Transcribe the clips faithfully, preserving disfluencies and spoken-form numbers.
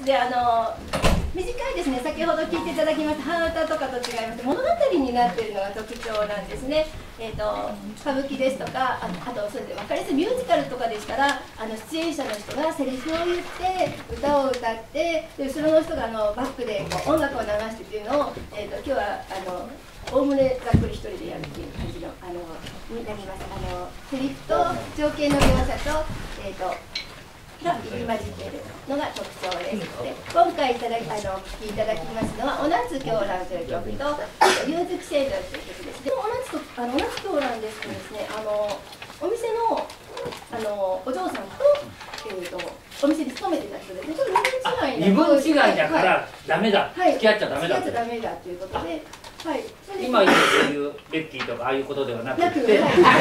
ですであの短いですね、先ほど聞いていただきました鼻歌とかと違いまして物語になっているのが特徴なんですね。えー、と歌舞伎ですとか、あ, あとそれで分かりやすいミュージカルとかでしたら、あの出演者の人がセリフを言って歌を歌って、で後ろの人があのバックでこう音楽を流してっていうのを、えー、と今日はあのおおむねざっくり一人でやるっていう感じのあのになります。あのセリフと情景の描写と、えー、とが入り混じっているのが特徴です。で今回いただきあのお聴きいただきますのは「お夏狂乱」という曲と「龍月聖堂」という曲です。でもお夏とあのお夏狂乱ですとですね、あのお店のあのお嬢さんと、えー、とお店に勤めてた人ですね。ちょっと身分違いな身分違いだからダメだ、 はい、 付き合っちゃダメだ付き合っちゃダメだということで。はい、 今言うそういうベッキーとかああいうことではなくて、なくて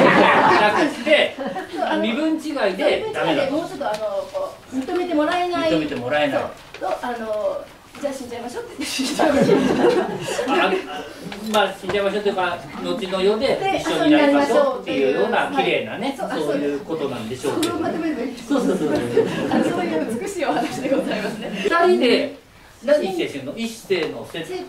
身分違いでダメだ。 もうちょっとあのこう認めてもらえない。 認めてもらえない。 とあのじゃあ死んじゃいましょうって死んじゃいましょう。 まあ死んじゃいましょうというか後の世で一緒になりましょうっていうような綺麗なね、そういうことなんでしょうけど。そうそうそう。そういう美しいお話でございますね。 二人で。何一世死ぬの？一世の世で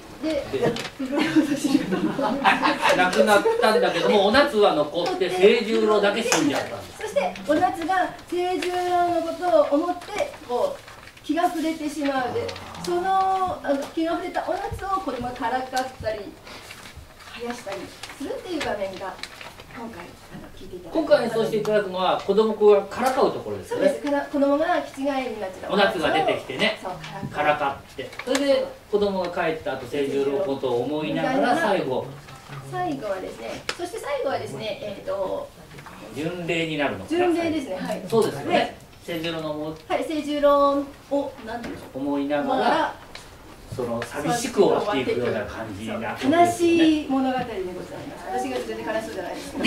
亡くなったんだけども、お夏は残って清十郎だけ死んじゃったんです。 そしてお夏が清十郎のことを思ってこう気が触れてしまうで、そのあの気が触れたお夏を子供がからかったり生やしたりするっていう場面が今回あの聞いていただき今回演奏していただくのは子供がからかうところですよね。 そうです。子供が気違いになっちゃう。 お夏が出てきてね、からかって、それで子供が帰った後清十郎のことを思いながら最後。 最後はですね。そして最後はですね、えっと巡礼になるのかな。 巡礼ですね。はい。 そうですよね。清十郎の思い。 はい、清十郎をなんていうの思いながら。その寂しく終わっていくような感じな、 悲しい物語でございます。私が全然悲しそうじゃないですか。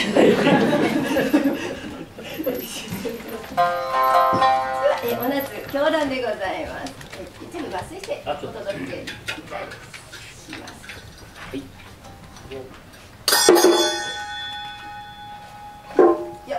では、えお夏狂乱でございます。一部抜粋してお届けいたします。 はい。 よっ。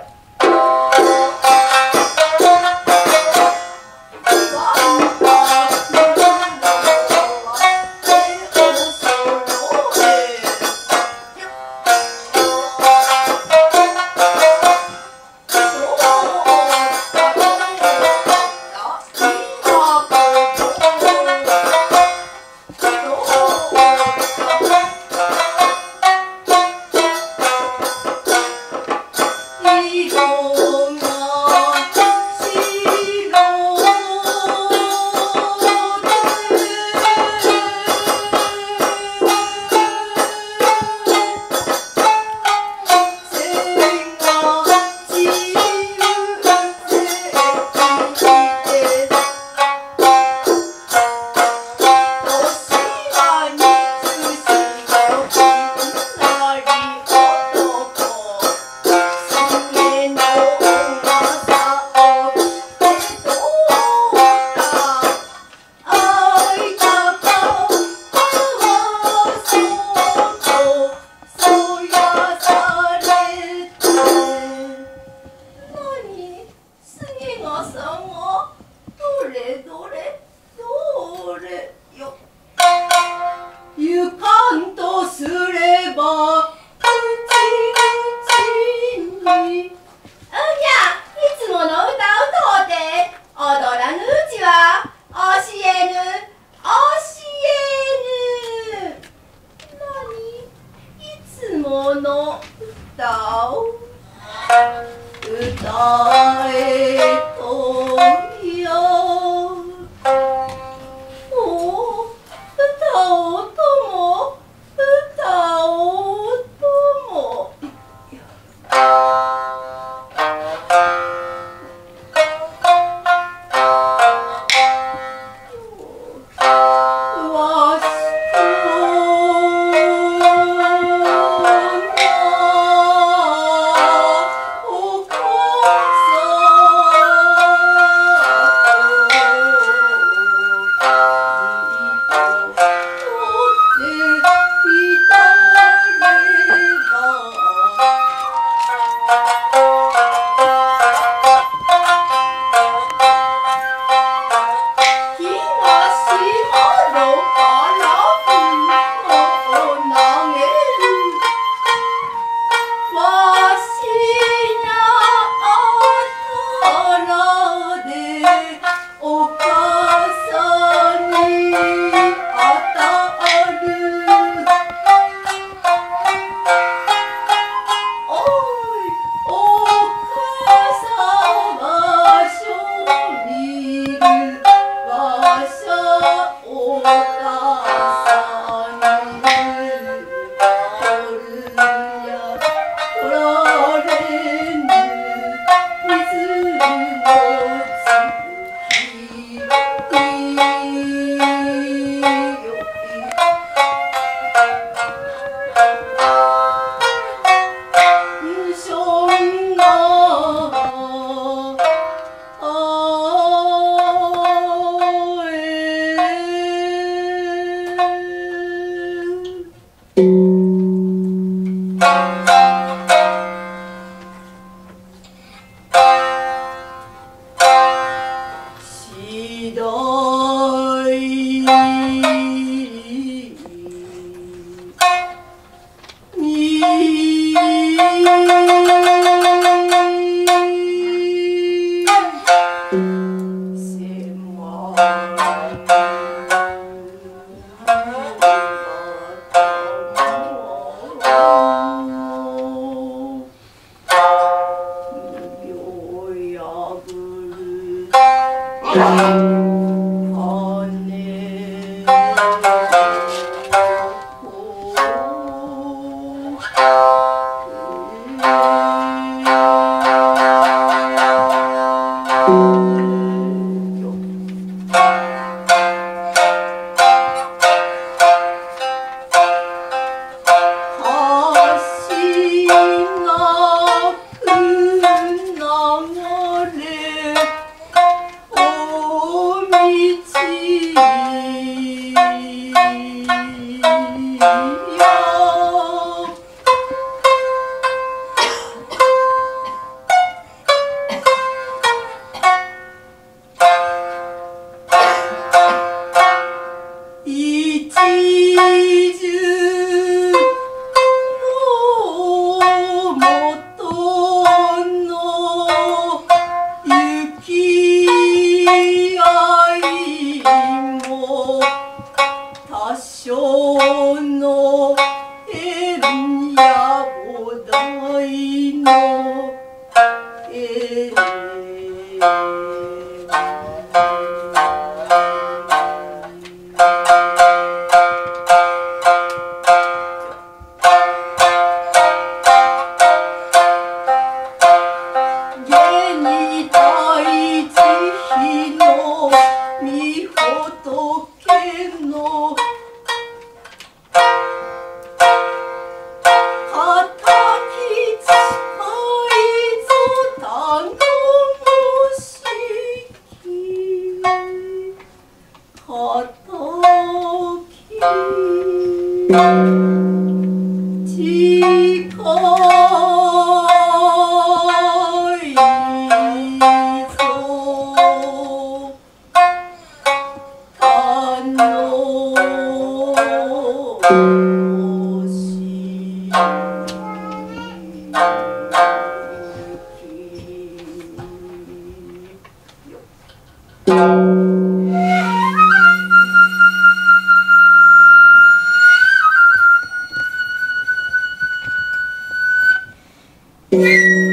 うん。